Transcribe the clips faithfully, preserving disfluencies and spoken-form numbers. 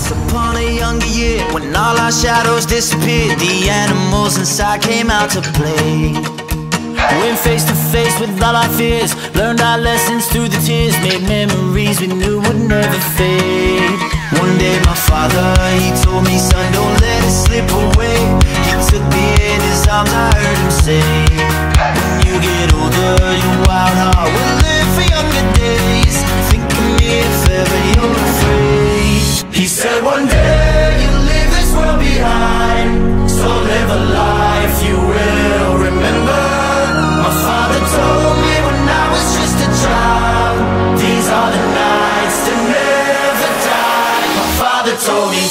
Once upon a younger year, when all our shadows disappeared, the animals inside came out to play. Went face to face with all our fears, learned our lessons through the tears, made memories we knew would never fade. One day my father, he told me, son, don't let it slip away. He took me in his arms, I heard him say, when you get older, your wild heart will live for younger days. Think of me if ever you're afraid. He said one day you'll leave this world behind, so live a life you will remember. My father told me when I was just a child, these are the nights that never die. My father told me.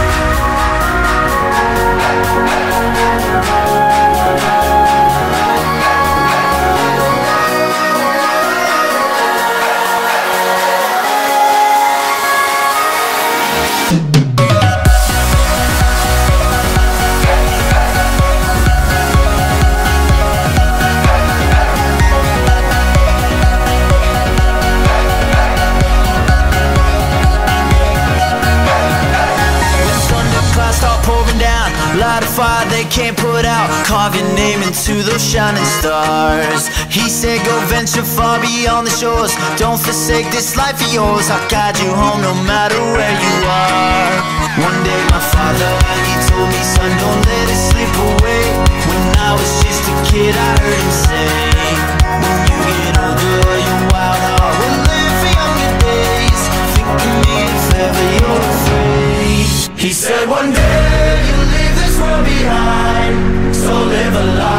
Light a fire they can't put out, carve your name into those shining stars. He said go venture far beyond the shores, don't forsake this life of yours. I'll guide you home no matter where you are. One day my father, he told me, son, don't let it slip away. When I was just a kid I heard him say, when you get older your wild heart will live for younger days. Think of me if ever you're afraid. He said one day you'll leave this world behind, so live a life